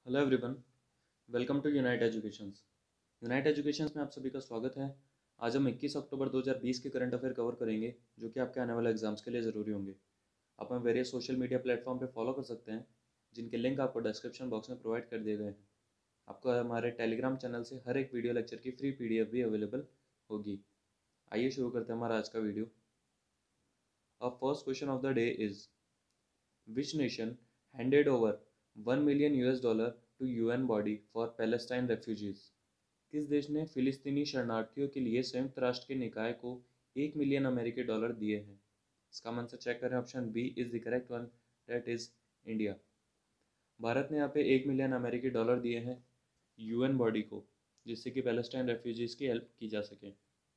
Hello everyone, welcome to unite educations. Unite educations में आप सभी का स्वागत है। आज हम 21 अक्टूबर 2020 के करंट अफेयर कवर करेंगे जो कि आपके आने वाले एग्जाम्स के लिए ज़रूरी होंगे। आप हमें वेरियस सोशल मीडिया प्लेटफॉर्म पे फॉलो कर सकते हैं जिनके लिंक आपको डिस्क्रिप्शन बॉक्स में प्रोवाइड कर दिए गए हैं। आपको हमारे टेलीग्राम चैनल से हर एक वीडियो लेक्चर की फ्री PDF भी अवेलेबल होगी। आइए शुरू करते हैं हमारा आज का वीडियो। अब first question of the day is Which nation handed over $1 million to UN body for Palestine refugees? किस देश ने फिलिस्तीनी शरणार्थियों के लिए संयुक्त राष्ट्र के निकाय को $1 मिलियन दिए हैं? इसका आंसर चेक करें। Option B is the correct one, that is India. Bharat ने यहाँ पे $1 मिलियन दिए हैं UN बॉडी को, जिससे कि पैलेस्टाइन रेफ्यूजीज की हेल्प की जा सके।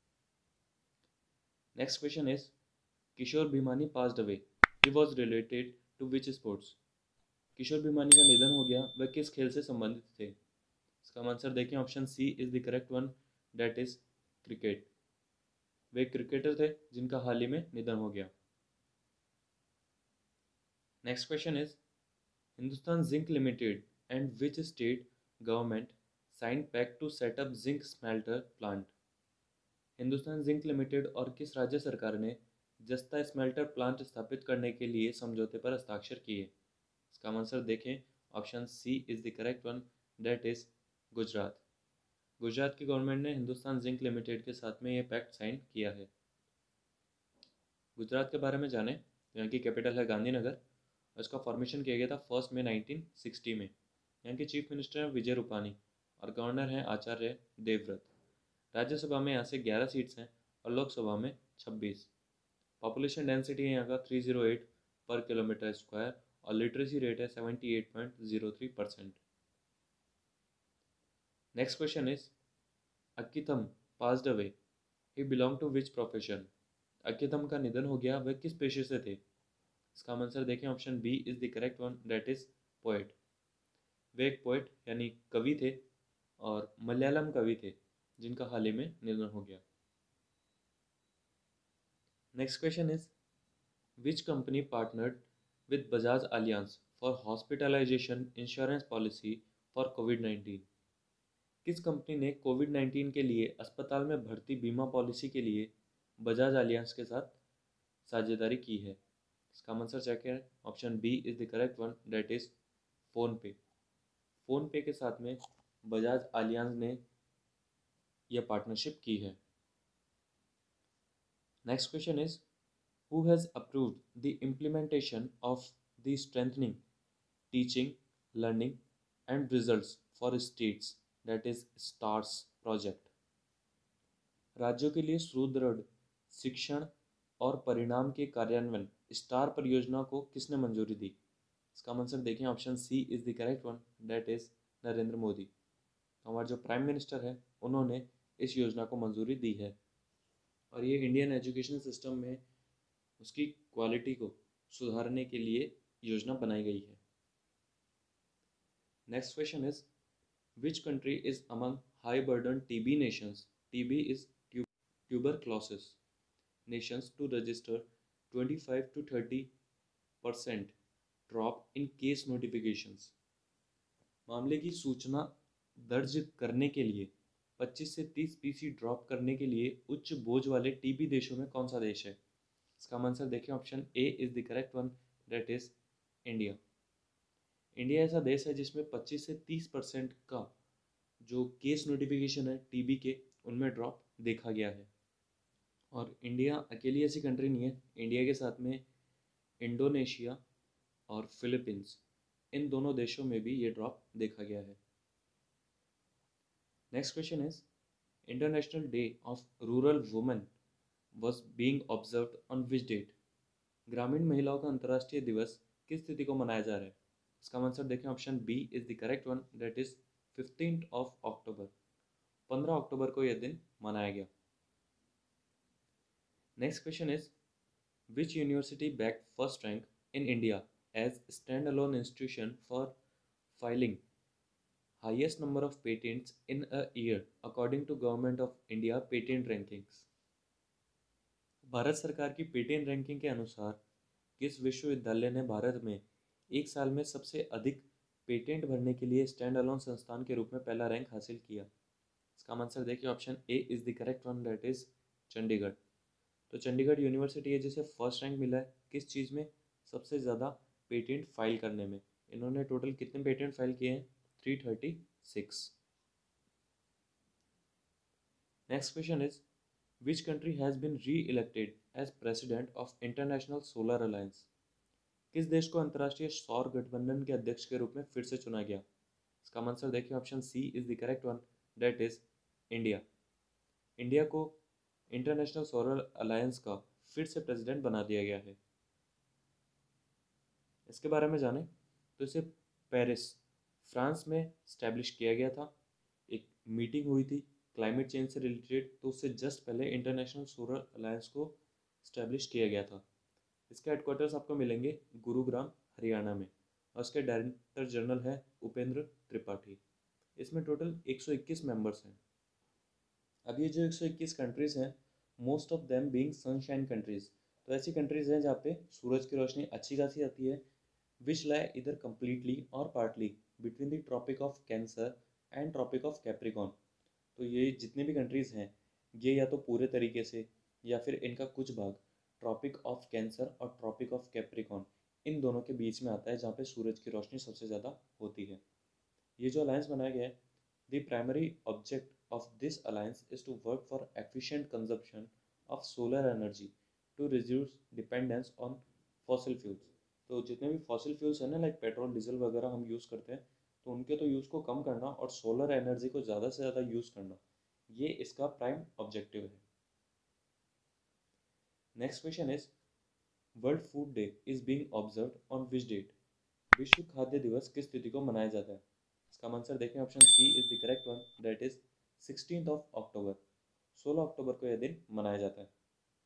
Next question is Kishore Bhimani passed away, he was related to which sports? Kishore Bhimani का निधन हो गया, वह किस खेल से संबंधित थे? इसका आंसर देखें। Option C is the correct one, that is cricket. वे क्रिकेटर थे जिनका हाल ही में निधन हो गया। Next question is Hindustan zinc limited and which state government sign pact to set up zinc smelter plant? Hindustan zinc limited और किस राज्य सरकार ने जस्ता स्मेल्टर प्लांट स्थापित करने के लिए समझौते पर हस्ताक्षर किए? इसका आंसर देखें। Option C is the correct one, that is Gujarat. Gujarat की गवर्नमेंट ने हिंदुस्तान जिंक लिमिटेड के साथ में ये पैक्ट साइन किया है। गुजरात के बारे में जाने तो यहाँ की कैपिटल है गांधीनगर और इसका फॉर्मेशन किया गया था 1 मई 1960 में। यहाँ के चीफ मिनिस्टर हैं विजय रूपानी और गवर्नर हैं आचार्य देवव्रत। राज्यसभा में यहाँ से 11 सीट्स हैं और लोकसभा में 26। पॉपुलेशन डेंसिटी है यहाँ का 308 पर किलोमीटर स्क्वायर और लिटरेसी रेट है 78.03%। Next question is Akkitham passed away, he belong to which profession? Akkitham का निधन हो गया, वह किस पेशे से थे? इसका आंसर देखें। Option B is the correct one, that is poet. वे एक पोएट यानी कवि थे और मलयालम कवि थे जिनका हाल ही में निधन हो गया। Next question is which company partnered with Bajaj Allianz for hospitalization insurance policy for COVID-19? किस कंपनी ने कोविड-19 के लिए अस्पताल में भर्ती बीमा पॉलिसी के लिए बजाज अलियांस के साथ साझेदारी की है? इसका आंसर चेक करें। Option B is the correct one, that is PhonePe. PhonePe के साथ में बजाज अलियांस ने यह पार्टनरशिप की है। Next question is who has approved the implementation of the strengthening teaching learning and results for states, that is stars project? राज्यों के लिए सुदृढ़ शिक्षण और परिणाम के कार्यान्वयन स्टार परियोजना को किसने मंजूरी दी? इसका आंसर देखें। Option C is the correct one, that is Narendra Modi. हमारे जो प्राइम मिनिस्टर है उन्होंने इस योजना को मंजूरी दी है और ये इंडियन एजुकेशन सिस्टम में उसकी क्वालिटी को सुधारने के लिए योजना बनाई गई है। Next question is which country is among high burden TB nations? TB is tuberculosis nations to register 25 to 30% drop in case notifications. मामले की सूचना दर्ज करने के लिए 25 से 30% ड्रॉप करने के लिए उच्च बोझ वाले टीबी देशों में कौन सा देश है? इसका आंसर देखें। Option A is the correct one, that is India. India ऐसा देश है जिसमें 25 से 30% का जो केस नोटिफिकेशन है टीबी के उनमें ड्रॉप देखा गया है। और इंडिया अकेली ऐसी कंट्री नहीं है, इंडिया के साथ में इंडोनेशिया और फिलीपींस, इन दोनों देशों में भी ये ड्रॉप देखा गया है। Next question is international day of rural women was being observed on which date? ग्रामीण महिलाओं का अंतर्राष्ट्रीय दिवस किस तिथि को मनाया जा रहा है? इसका आंसर देखें। Option B is the correct one, that is 15 October. 15 October को यह दिन मनाया गया। Next question is which university backed first rank in India as stand alone institution for filing highest number of patents in a year according to government of India patent rankings? भारत सरकार की patent ranking के अनुसार किस विश्वविद्यालय ने भारत में एक साल में सबसे अधिक पेटेंट भरने के लिए स्टैंड अलोन संस्थान के रूप में पहला रैंक हासिल किया? इसका आंसर देखिए, option A is the correct one, that is Chandigarh. तो चंडीगढ़ यूनिवर्सिटी है जिसे फर्स्ट रैंक मिला है किस चीज़ में? सबसे ज़्यादा पेटेंट फाइल करने में। इन्होंने टोटल कितने पेटेंट फाइल किए हैं? 336। Next question is which country has been re elected as president of international solar alliance? किस देश को अंतर्राष्ट्रीय सौर गठबंधन के अध्यक्ष के रूप में फिर से चुना गया? इसका आंसर देखिए, option C is the correct one, that is India. India को इंटरनेशनल सोलर अलायंस का फिर से प्रेसिडेंट बना दिया गया है। इसके बारे में जानें तो इसे पेरिस फ्रांस में स्टैब्लिश किया गया था। एक मीटिंग हुई थी क्लाइमेट चेंज से रिलेटेड, तो उससे जस्ट पहले इंटरनेशनल सोलर अलायंस को स्टैब्लिश किया गया था। इसके हेडक्वार्टर्स आपको मिलेंगे गुरुग्राम हरियाणा में, और उसके डायरेक्टर जनरल है उपेंद्र त्रिपाठी। इसमें टोटल 121 मेंबर्स हैं। अब ये जो 121 कंट्रीज़ हैं, most of them being sunshine countries, तो ऐसी कंट्रीज़ हैं जहाँ पे सूरज की रोशनी अच्छी खासी आती है, विच लाई इधर कम्प्लीटली और partly between the tropic of cancer and tropic of capricorn. तो ये जितनी भी कंट्रीज़ हैं, ये या तो पूरे तरीके से या फिर इनका कुछ भाग ट्रॉपिक ऑफ कैंसर और ट्रॉपिक ऑफ कैप्रिकॉन इन दोनों के बीच में आता है, जहाँ पे सूरज की रोशनी सबसे ज़्यादा होती है। ये जो अलायंस बनाया गया है, the primary object of this alliance is to work for efficient consumption of solar energy to reduce dependence on fossil fuels। तो जितने भी फॉसिल फ्यूल्स हैं ना, लाइक पेट्रोल डीजल वगैरह हम यूज़ करते हैं, तो उनके तो यूज़ को कम करना और सोलर एनर्जी को ज़्यादा से ज़्यादा यूज़ करना, ये इसका प्राइम ऑब्जेक्टिव है। Next question is world food day is being observed on which date? विश्व खाद्य दिवस किस तिथि को मनाया जाता है? इसका आंसर देखें, option C is the correct one, that is 16th of October. 16 अक्टूबर को यह दिन मनाया जाता है।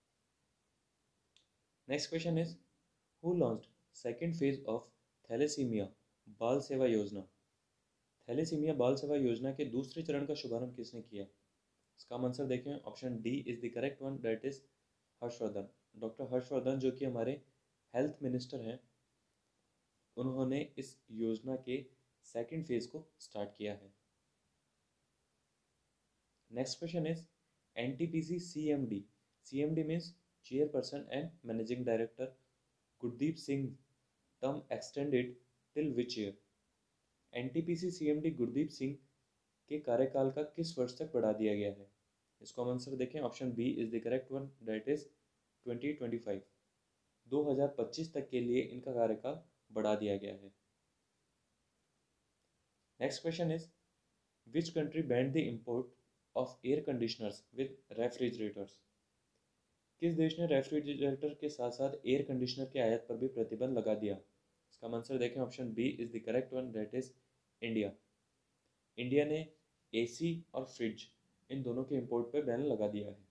Next question is who launched second phase of thalassemia Bal Seva योजना? थैलेसीमिया बाल सेवा योजना के दूसरे चरण का शुभारंभ किसने किया? इसका आंसर देखें, option D is the correct one, that is Harshvardhan. Doctor Harshvardhan जो कि हमारे हेल्थ मिनिस्टर हैं, उन्होंने इस योजना के सेकेंड फेज को स्टार्ट किया है। Next question is NTPC CMD, CMD means chairperson and managing director, Gurdeep Singh term extended till which year? NTPC CMD Gurdeep Singh के कार्यकाल का किस वर्ष तक बढ़ा दिया गया है? इसको हम आंसर देखें, option B is the correct one, that is 2025। 2025 तक के लिए इनका कार्यकाल बढ़ा दिया गया है। Next question is which country banned the import of air conditioners with refrigerators? किस देश ने रेफ्रिजरेटर के साथ साथ एयर कंडीशनर के आयात पर भी प्रतिबंध लगा दिया? इसका आंसर देखें, option B is the correct one, that is India. India ने एसी और फ्रिज इन दोनों के इंपोर्ट पर बैन लगा दिया है।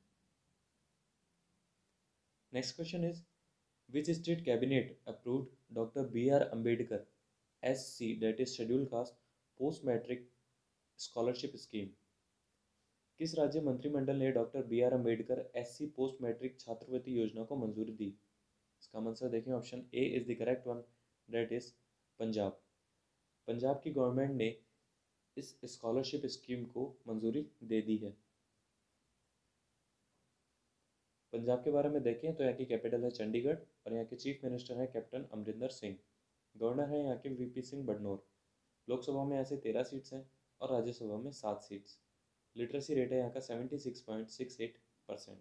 Next question is which state cabinet approved doctor B R Ambedkar SC, that is schedule caste post matric scholarship scheme? किस राज्य मंत्रिमंडल ने doctor B R Ambedkar SC post matric छात्रवृत्ति योजना को मंजूरी दी? इसका आंसर देखें, option A is the correct one, that is Punjab. Punjab की गवर्नमेंट ने इस स्कॉलरशिप स्कीम को मंजूरी दे दी है। पंजाब के बारे में देखें तो यहाँ की कैपिटल है चंडीगढ़, और यहाँ के चीफ मिनिस्टर हैं कैप्टन अमरिंदर सिंह। गवर्नर है यहाँ के वीपी सिंह बडनौर। लोकसभा में ऐसे 13 सीट्स हैं और राज्यसभा में 7 सीट्स। लिटरेसी रेट है यहाँ का 76.68%।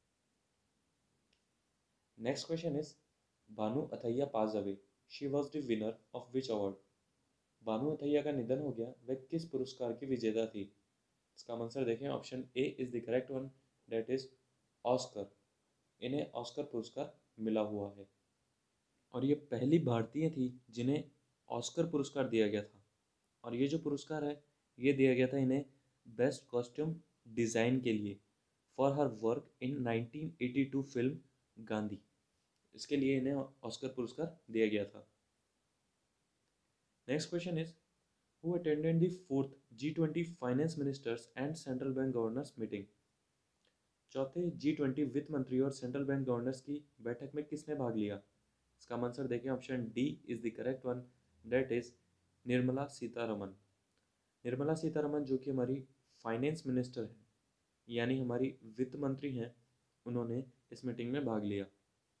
Next question is Bhanu Athaiya pass away, she was the winner of which award? Bhanu Athaiya का निधन हो गया, वह किस पुरस्कार की विजेता थी? इसका आंसर देखें, option A is the correct one, that is Oscar. इन्हें ऑस्कर पुरस्कार मिला हुआ है, और ये पहली भारतीय थी जिन्हें ऑस्कर पुरस्कार दिया गया था। और ये जो पुरस्कार है, ये दिया गया था इन्हें बेस्ट कॉस्ट्यूम डिज़ाइन के लिए for her work in 1982 film Gandhi. इसके लिए इन्हें ऑस्कर पुरस्कार दिया गया था। Next question is who attended the 4th G20 finance ministers and central bank governors meeting? चौथे G20 वित्त मंत्री और सेंट्रल बैंक गवर्नर्स की बैठक में किसने भाग लिया? इसका आंसर देखें, option D is the correct one, that is Nirmala Sitharaman. Nirmala Sitharaman जो कि हमारी फाइनेंस मिनिस्टर है, यानी हमारी वित्त मंत्री हैं, उन्होंने इस मीटिंग में भाग लिया।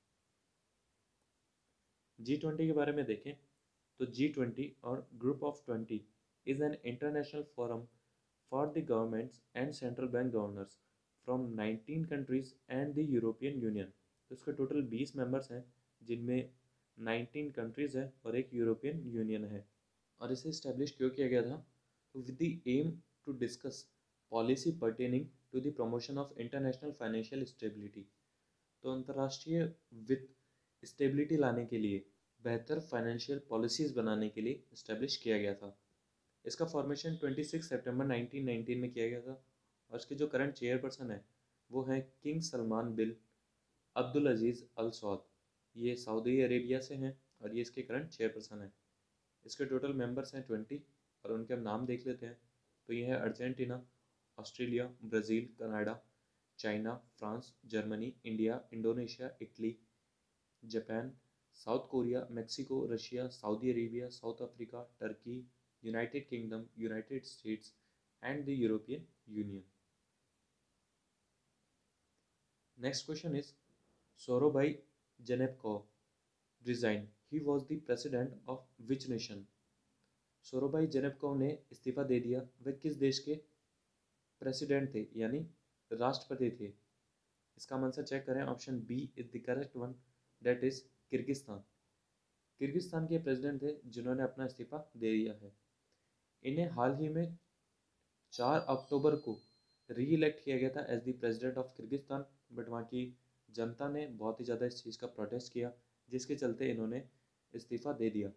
G20 के बारे में देखें तो G20 और group of 20 is an international forum for the governments and central bank governors from 19 countries and the European Union. तो इसके टोटल 20 मेंबर्स हैं, जिनमें 19 कंट्रीज हैं और एक यूरोपियन यूनियन है। और इसे इस्टेब्लिश क्यों किया गया था? तो with the aim to discuss policy pertaining to the promotion of international financial stability. तो अंतर्राष्ट्रीय वित्त स्टेबिलिटी लाने के लिए, बेहतर फाइनेंशियल पॉलिसीज़ बनाने के लिए इस्टेब्लिश किया गया था। इसका फॉर्मेशन 26 सितंबर 1919 में किया गया था और इसके जो करंट चेयरपर्सन है वो है king Salman bin Abdul Aziz Al Saud. ये सऊदी अरेबिया से हैं और ये इसके करंट चेयरपर्सन हैं। इसके टोटल मेंबर्स हैं 20 और उनके हम नाम देख लेते हैं। तो ये है Argentina, Australia, Brazil, Canada, China, France, Germany, India, Indonesia, Italy, Japan, South Korea, Mexico, Russia, Saudi Arabia, South Africa, Turkey, United Kingdom, United States and the European Union. Next question is Sooronbay Jeenbekov resign, he was the president of which nation. Sooronbay Jeenbekov ने इस्तीफा दे दिया। वह किस देश के president थे, यानी राष्ट्रपति थे? इसका आंसर चेक करें। Option B is the correct one, that is Kyrgyzstan. Kyrgyzstan के प्रेसिडेंट थे जिन्होंने अपना इस्तीफा दे दिया है। इन्हें हाल ही में 4 अक्टूबर को री इलेक्ट किया गया था as the president of Kyrgyzstan, but वहाँ की जनता ने बहुत ही ज़्यादा इस चीज़ का प्रोटेस्ट किया, जिसके चलते इन्होंने इस्तीफा दे दिया।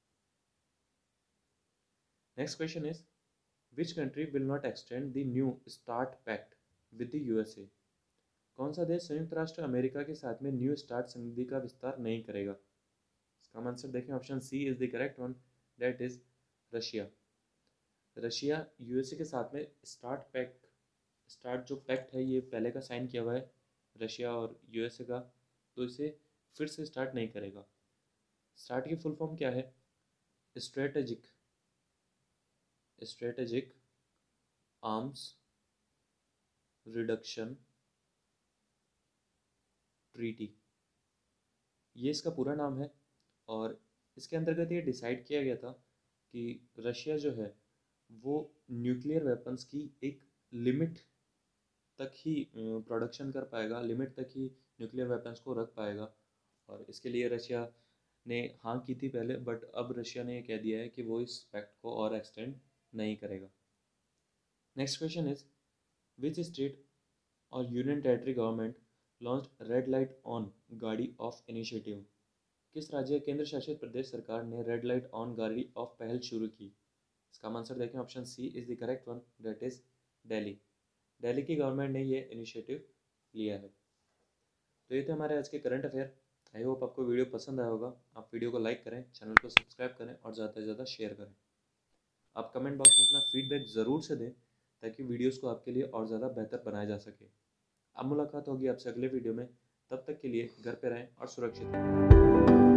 Next question is which country will not extend the new start pact with the USA. कौन सा देश संयुक्त राष्ट्र अमेरिका के साथ में न्यू स्टार्ट संधि का विस्तार नहीं करेगा? इसका आंसर देखें। Option C is the correct one, that is Russia. Russia USA के साथ में स्टार्ट जो पैक्ट है ये पहले का साइन किया हुआ है रशिया और यूएसए का, तो इसे फिर से स्टार्ट नहीं करेगा। स्टार्ट की फुल फॉर्म क्या है? स्ट्रेटेजिक आर्म्स रिडक्शन ट्रीटी, ये इसका पूरा नाम है। और इसके अंतर्गत ये डिसाइड किया गया था कि रशिया जो है वो न्यूक्लियर वेपन्स की एक लिमिट तक ही प्रोडक्शन कर पाएगा, लिमिट तक ही न्यूक्लियर वेपन्स को रख पाएगा। और इसके लिए रशिया ने हाँ की थी पहले, बट अब रशिया ने ये कह दिया है कि वो इस पैक्ट को और एक्सटेंड नहीं करेगा। Next question is which state और union territory government launched red light on gaadi off initiative. किस राज्य केंद्र शासित प्रदेश सरकार ने red light on gaadi off पहल शुरू की? इसका आंसर देखें। Option C is the correct one, that is Delhi. Delhi की गवर्नमेंट ने ये इनिशिएटिव लिया है। तो ये थे हमारे आज के करंट अफेयर। आई होप आपको वीडियो पसंद आया होगा। आप वीडियो को लाइक करें, चैनल को सब्सक्राइब करें और ज़्यादा से ज़्यादा शेयर करें। आप कमेंट बॉक्स में अपना फीडबैक ज़रूर से दें ताकि वीडियोस को आपके लिए और ज़्यादा बेहतर बनाया जा सके। अब मुलाकात होगी आपसे अगले वीडियो में, तब तक के लिए घर पे रहें और सुरक्षित रहें।